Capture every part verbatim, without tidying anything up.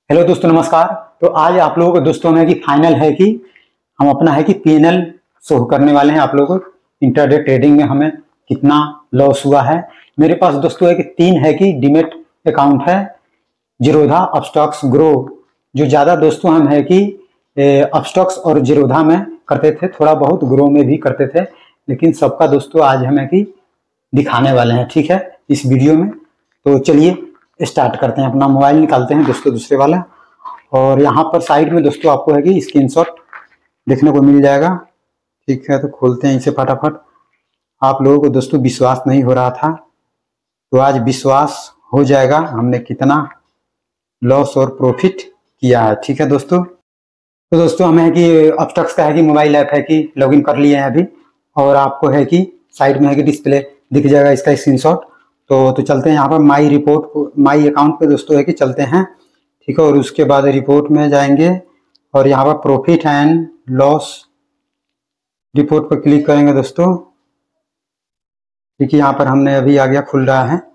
Hello दोस्तों, नमस्कार। तो आज आप लोगों को दोस्तों में कि फाइनल है कि हम अपना है कि पीएनएल शो करने वाले हैं आप लोगों को। इंटरडे ट्रेडिंग में हमें कितना लॉस हुआ है। मेरे पास दोस्तों है कि तीन है कि डीमेट अकाउंट है, जीरोधा, अपस्टॉक्स, ग्रो। जो ज़्यादा दोस्तों हम है कि अपस्टॉक्स और जीरोधा में करते थे, थोड़ा बहुत ग्रो में भी करते थे, लेकिन सबका दोस्तों आज हमें कि दिखाने वाले हैं, ठीक है, इस वीडियो में। तो चलिए स्टार्ट करते हैं। अपना मोबाइल निकालते हैं दोस्तों दूसरे वाला, और यहाँ पर साइड में दोस्तों आपको है कि स्क्रीनशॉट देखने को मिल जाएगा, ठीक है। तो खोलते हैं इसे फटाफट। आप लोगों को दोस्तों विश्वास नहीं हो रहा था, तो आज विश्वास हो जाएगा हमने कितना लॉस और प्रॉफिट किया है, ठीक है दोस्तों। तो दोस्तों हमें है कि अपस्टॉक्स का है कि मोबाइल ऐप है कि लॉगिन कर लिए हैं अभी, और आपको है कि साइड में है कि डिस्प्ले दिख जाएगा इसका स्क्रीनशॉट। तो तो चलते हैं यहाँ पर माई रिपोर्ट, माई अकाउंट पे दोस्तों है कि चलते हैं, ठीक है। और उसके बाद रिपोर्ट में जाएंगे और यहाँ पर प्रॉफिट एंड लॉस रिपोर्ट पर क्लिक करेंगे दोस्तों। देखिए यहाँ पर हमने अभी आ गया, खुल रहा है।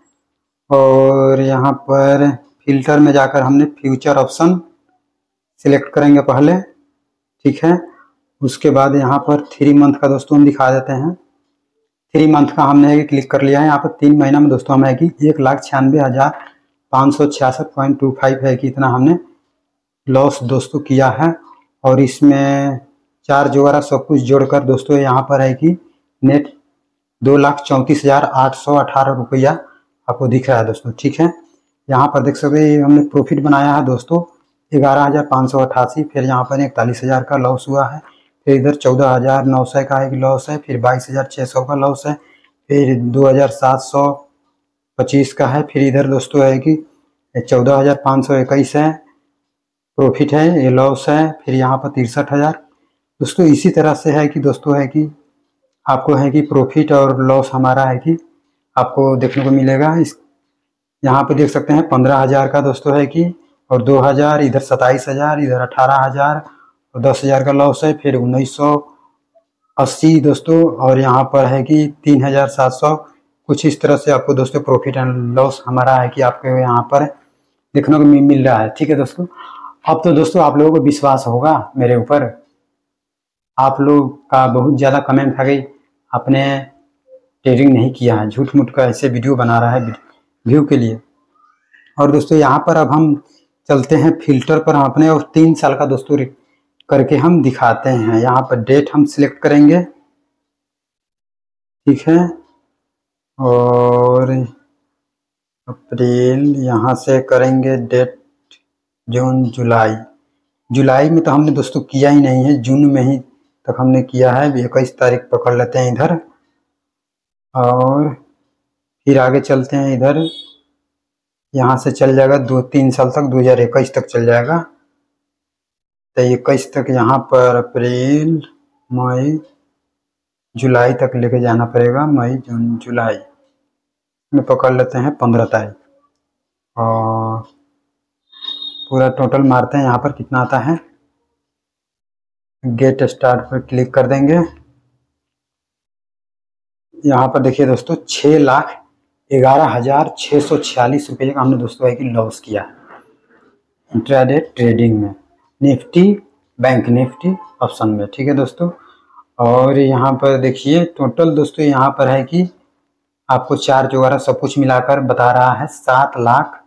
और यहाँ पर फिल्टर में जाकर हमने फ्यूचर ऑप्शन सिलेक्ट करेंगे पहले, ठीक है। उसके बाद यहाँ पर थ्री मंथ का दोस्तों हम दिखा देते हैं। थ्री मंथ का हमने क्लिक कर लिया है। यहाँ पर तीन महीना में दोस्तों हमें कि एक लाख छियानवे हजार पाँच सौ छियासठ पॉइंट टू फाइव है कि इतना हमने लॉस दोस्तों किया है। और इसमें चार्ज वगैरह सब कुछ जोड़कर दोस्तों यहाँ पर है कि नेट दो लाख चौंतीस हजार आठ सौ अठारह रुपया आपको दिख रहा है दोस्तों, ठीक है। यहाँ पर देख सकते हैं हमने प्रॉफिट बनाया है दोस्तों ग्यारह हजार पाँच सौ अट्ठासी। फिर यहाँ पर इकतालीस हजार का लॉस हुआ है। फिर इधर चौदह हजार नौ सौ का एक लॉस है। फिर बाईस हजार छः सौ का लॉस है। फिर दो हजार सात सौ पच्चीस का है। फिर इधर दोस्तों है कि चौदह हजार पाँच सौ इक्कीस है प्रॉफिट है, ये लॉस है। फिर यहाँ पर तिरसठ हजार दोस्तों। इसी तरह से है कि दोस्तों है कि आपको है कि प्रॉफिट और लॉस हमारा है कि आपको देखने को मिलेगा। इस यहाँ पे देख सकते हैं पंद्रह हजार का दोस्तों है कि, और दो हजार, इधर सत्ताईस हजार, इधर अठारह हजार और दस हजार का लॉस है। फिर उन्नीस सौ अस्सी दोस्तों, और यहाँ पर है कि तीन हजार सात सौ। कुछ इस तरह से आपको दोस्तों प्रॉफिट एंड लॉस हमारा है कि आपको यहाँ पर देखने को मिल रहा है, ठीक है दोस्तों। अब तो दोस्तों आप लोगों को विश्वास होगा मेरे ऊपर। आप लोग का बहुत ज़्यादा कमेंट आ गई, आपने ट्रेडिंग नहीं किया है, झूठ मूठ का ऐसे वीडियो बना रहा है व्यू के लिए। और दोस्तों यहाँ पर अब हम चलते हैं फिल्टर पर अपने, और तीन साल का दोस्तों करके हम दिखाते हैं। यहाँ पर डेट हम सिलेक्ट करेंगे, ठीक है। और अप्रैल यहाँ से करेंगे डेट, जून, जुलाई। जुलाई में तो हमने दोस्तों किया ही नहीं है, जून में ही तक हमने किया है। इक्कीस तारीख पकड़ लेते हैं इधर, और फिर आगे चलते हैं इधर। यहाँ से चल जाएगा दो तीन साल तक, दो हजार इक्कीस तक चल जाएगा। तो इक्कीस तक यहाँ पर अप्रैल, मई, जुलाई तक लेके जाना पड़ेगा। मई, जून, जुलाई में पकड़ लेते हैं पंद्रह तारीख, और पूरा टोटल मारते हैं यहाँ पर कितना आता है। गेट स्टार्ट पर क्लिक कर देंगे। यहाँ पर देखिए दोस्तों छः लाख ग्यारह हजार छः सौ छियालीस रुपये का हमने दोस्तों है कि लॉस किया इंट्राडे ट्रेडिंग में, निफ्टी, बैंक निफ्टी ऑप्शन में, ठीक है दोस्तों। और यहाँ पर देखिए टोटल दोस्तों यहाँ पर है कि आपको चार्ज वगैरह सब कुछ मिलाकर बता रहा है सात लाख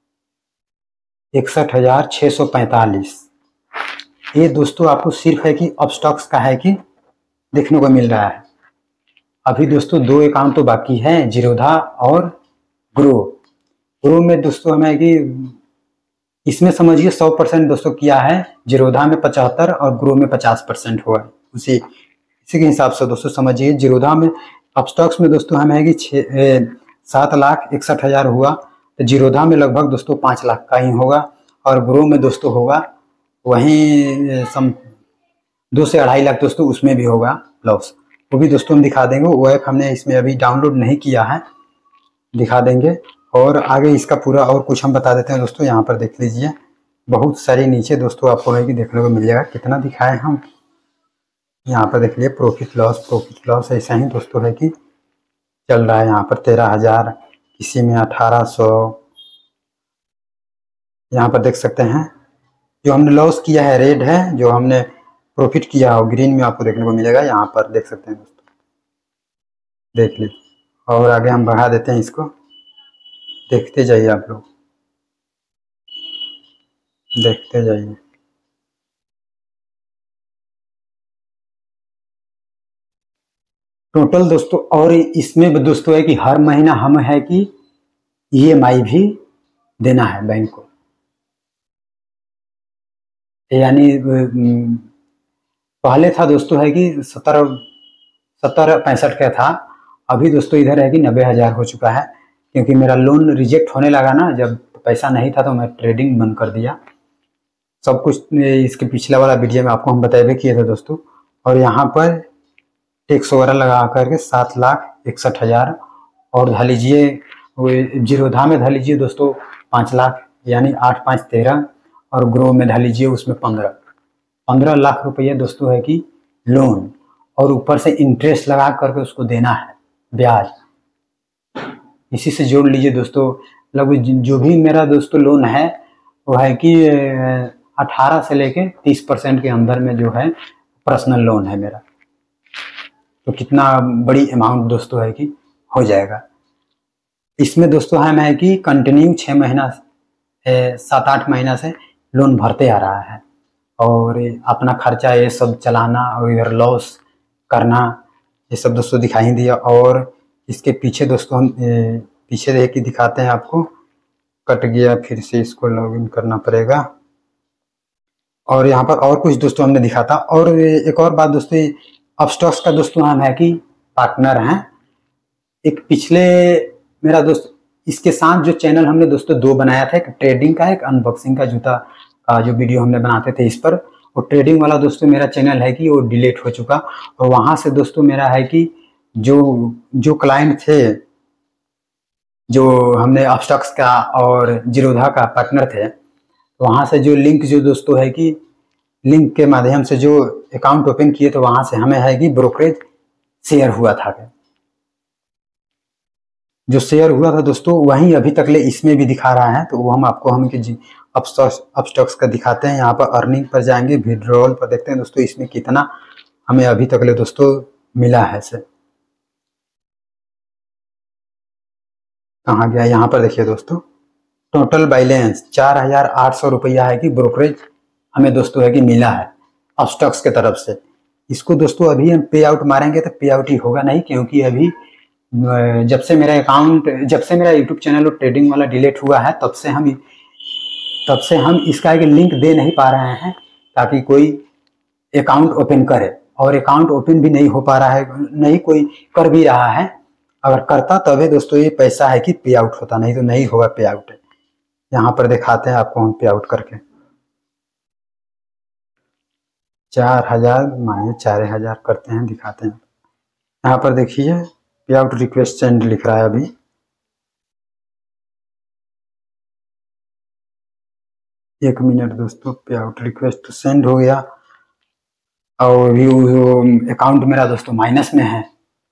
इकसठ हजार छः सौ पैंतालीस। ये दोस्तों आपको सिर्फ है कि अपस्टॉक्स का है कि देखने को मिल रहा है। अभी दोस्तों दो अकाउंट तो बाकी है, जीरोधा और ग्रो। ग्रो में दोस्तों हमें कि इसमें समझिए सौ परसेंट दोस्तों किया है, जीरोधा में पचहत्तर और ग्रो में पचास परसेंट हुआ है। उसी इसी के हिसाब से दोस्तों समझिए जीरोधा में, अपस्टॉक्स में दोस्तों हमें है कि छः सात लाख इकसठ हजार हुआ, तो जीरोधा में लगभग दोस्तों पाँच लाख का ही होगा, और ग्रो में दोस्तों होगा वहीं सम दो से अढ़ाई लाख दोस्तों, उसमें भी होगा लॉस। वो भी दोस्तों हम दिखा देंगे। वो ऐप हमने इसमें अभी डाउनलोड नहीं किया है, दिखा देंगे। और आगे इसका पूरा और कुछ हम बता देते हैं दोस्तों। यहाँ पर देख लीजिए बहुत सारी नीचे दोस्तों आपको है कि देखने को मिल जाएगा। कितना दिखाए हम, यहाँ पर देख लीजिए प्रॉफिट लॉस, प्रॉफिट लॉस ऐसा ही दोस्तों है कि चल रहा है। यहाँ पर तेरह हजार, किसी में अठारह सौ, यहाँ पर देख सकते हैं जो हमने लॉस किया है रेड है, जो हमने प्रॉफिट किया हो ग्रीन में आपको देखने को मिलेगा। यहाँ पर देख सकते हैं दोस्तों, देख लीजिए। और आगे हम बढ़ा देते हैं इसको, देखते जाइए आप लोग, देखते जाइए। टोटल दोस्तों, और इसमें दोस्तों है कि हर महीना हम है कि ई एम आई भी देना है बैंक को, यानी पहले था दोस्तों है कि सत्तर सत्तर पैंसठ का था, अभी दोस्तों इधर है कि नब्बे हज़ार हो चुका है, क्योंकि मेरा लोन रिजेक्ट होने लगा ना, जब पैसा नहीं था तो मैं ट्रेडिंग बंद कर दिया। सब कुछ इसके पिछला वाला वीडियो में आपको हम बताए किए थे दोस्तों। और यहाँ पर टैक्स वगैरह लगा करके सात लाख इकसठ हज़ार, और धा लीजिए जीरोधा में धा लीजिए दोस्तों पाँच लाख, यानी आठ पाँच तेरह, और ग्रो में धा लीजिए उसमें पंद्रह पंद्रह लाख रुपये दोस्तों है कि लोन, और ऊपर से इंटरेस्ट लगा करके उसको देना है ब्याज। इसी से जोड़ लीजिए दोस्तों, लगभग जो भी मेरा दोस्तों लोन है वो है कि अठारह से लेके तीस परसेंट के अंदर में जो है पर्सनल लोन है मेरा। तो कितना बड़ी अमाउंट दोस्तों है कि हो जाएगा। इसमें दोस्तों हम है कि कंटिन्यू छः महीना सात आठ महीना से लोन भरते आ रहा है, और अपना खर्चा ये सब चलाना और इधर लॉस करना, ये सब दोस्तों दिखाई दिया। और इसके पीछे दोस्तों हम पीछे देख के दिखाते हैं आपको, कट गया, फिर से इसको लॉगिन करना पड़ेगा। और यहाँ पर और कुछ दोस्तों हमने दिखा था। और एक और बात दोस्तों, अपस्टॉक्स का दोस्तों हम है कि पार्टनर हैं। एक पिछले मेरा दोस्त, इसके साथ जो चैनल हमने दोस्तों दो बनाया था, एक ट्रेडिंग का, एक अनबॉक्सिंग का जूता का जो वीडियो हमने बनाते थे इस पर। वो ट्रेडिंग वाला दोस्तों मेरा चैनल है कि वो डिलीट हो चुका, और वहाँ से दोस्तों मेरा है कि जो जो क्लाइंट थे, जो हमने अपस्टॉक्स का और जीरोधा का पार्टनर थे, तो वहाँ से जो लिंक जो दोस्तों है कि लिंक के माध्यम से जो अकाउंट ओपन किए, तो वहाँ से हमें है कि ब्रोकरेज शेयर हुआ था। जो शेयर हुआ था दोस्तों वहीं अभी तक ले इसमें भी दिखा रहा है। तो वो हम आपको हम कि अपस्टॉक्स अपस्टॉक्स का दिखाते हैं। यहाँ पर अर्निंग पर जाएंगे, विड्रॉल पर देखते हैं दोस्तों इसमें कितना हमें अभी तक ले दोस्तों मिला है। से कहाँ गया, यहाँ पर देखिए दोस्तों, टोटल बैलेंस चार हजार आठ सौ रुपया है कि ब्रोकरेज हमें दोस्तों है कि मिला है अपस्टॉक्स के तरफ से। इसको दोस्तों अभी हम पे आउट मारेंगे तो पे आउट ही होगा नहीं, क्योंकि अभी जब से मेरा अकाउंट जब से मेरा यूट्यूब चैनल और ट्रेडिंग वाला डिलीट हुआ है, तब से हम तब से हम इसका एक लिंक दे नहीं पा रहे हैं ताकि कोई अकाउंट ओपन करे, और अकाउंट ओपन भी नहीं हो पा रहा है, नहीं कोई कर भी रहा है। अगर करता तभी दोस्तों ये पैसा है कि पे आउट होता, नहीं तो नहीं होगा पे आउट। यहाँ पर दिखाते हैं आपको हम पे आउट करके, चार हजार मानिए चार हजार करते हैं, दिखाते हैं। यहाँ पर देखिए पे आउट रिक्वेस्ट सेंड लिख रहा है अभी। एक मिनट दोस्तों, पे आउट रिक्वेस्ट तो सेंड हो गया, और भी अकाउंट मेरा दोस्तों माइनस में है।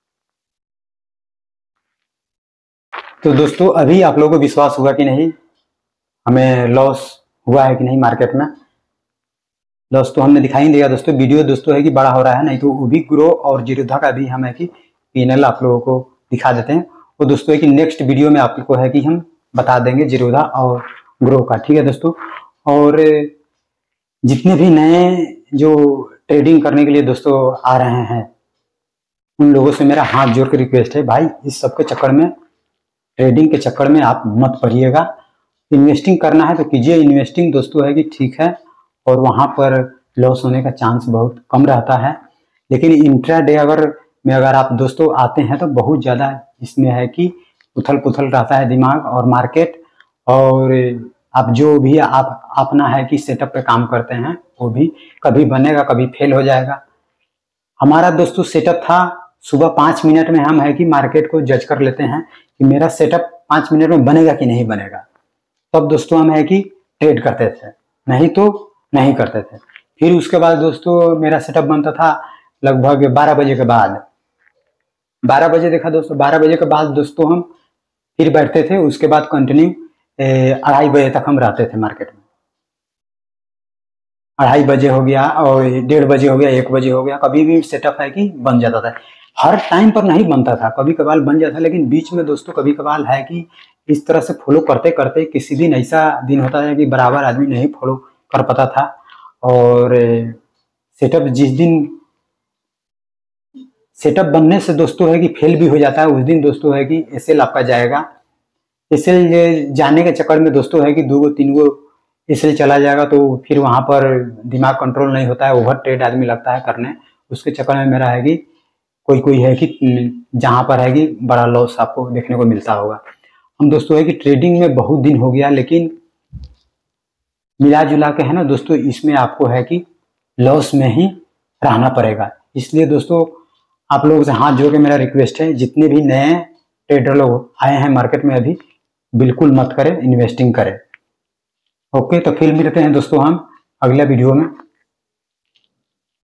तो दोस्तों अभी आप लोगों को विश्वास हुआ कि नहीं, हमें लॉस हुआ है कि नहीं मार्केट में। लॉस तो हमने दिखाई दिया दोस्तों, वीडियो दोस्तों है कि बड़ा हो रहा है, नहीं तो वो भी ग्रो और जीरोधा का भी हम है कि पीएनएल आप लोगों को दिखा देते हैं। वो दोस्तों है कि नेक्स्ट वीडियो में आप लोग को है कि हम बता देंगे जीरोधा और ग्रो का, ठीक है दोस्तों। और जितने भी नए जो ट्रेडिंग करने के लिए दोस्तों आ रहे हैं, उन लोगों से मेरा हाथ जोड़ के रिक्वेस्ट है, भाई इस सब के चक्कर में, ट्रेडिंग के चक्कर में आप मत पड़िएगा। इन्वेस्टिंग करना है तो कीजिए इन्वेस्टिंग दोस्तों है कि ठीक है, और वहाँ पर लॉस होने का चांस बहुत कम रहता है। लेकिन इंट्राडे अगर में अगर आप दोस्तों आते हैं तो बहुत ज़्यादा इसमें है कि उथल पुथल रहता है दिमाग और मार्केट, और आप जो भी आप अपना है कि सेटअप पे काम करते हैं वो भी कभी बनेगा कभी फेल हो जाएगा। हमारा दोस्तों सेटअप था, सुबह पाँच मिनट में हम है कि मार्केट को जज कर लेते हैं कि मेरा सेटअप पाँच मिनट में बनेगा कि नहीं बनेगा, तब दोस्तों हम है कि ट्रेड करते थे, नहीं तो नहीं करते थे। फिर उसके बाद दोस्तों मेरा सेटअप बनता था लगभग बारह बजे के बाद, बारह बजे देखा दोस्तों, बारह बजे के बाद दोस्तों हम फिर बैठते थे, उसके बाद कंटिन्यू अढ़ाई बजे तक हम रहते थे मार्केट में। अढ़ाई बजे हो गया और डेढ़ बजे हो गया, एक बजे हो गया, कभी भी सेटअप है कि बन जाता था। हर टाइम पर नहीं बनता था, कभी कभार बन जाता, लेकिन बीच में दोस्तों कभी कभार है कि इस तरह से फॉलो करते करते किसी दिन ऐसा दिन होता है कि बराबर आदमी नहीं फॉलो कर पाता था, और सेटअप जिस दिन सेटअप बनने से दोस्तों है कि फेल भी हो जाता है, उस दिन दोस्तों है कि एसएल आपका जाएगा। एसएल जाने के चक्कर में दोस्तों है कि दो गो तीन गो एसएल चला जाएगा, तो फिर वहां पर दिमाग कंट्रोल नहीं होता है, ओवर ट्रेड आदमी लगता है करने। उसके चक्कर में मेरा है कि कोई कोई है कि जहां पर है कि बड़ा लॉस आपको देखने को मिलता होगा। हम दोस्तों है कि ट्रेडिंग में बहुत दिन हो गया, लेकिन मिला जुला के है ना दोस्तों, इसमें आपको है कि लॉस में ही रहना पड़ेगा। इसलिए दोस्तों आप लोगों से हाथ जोड़ के मेरा रिक्वेस्ट है, जितने भी नए ट्रेडर लोग आए हैं मार्केट में अभी, बिल्कुल मत करें, इन्वेस्टिंग करें। ओके, तो फिर मिलते हैं दोस्तों हम अगले वीडियो में।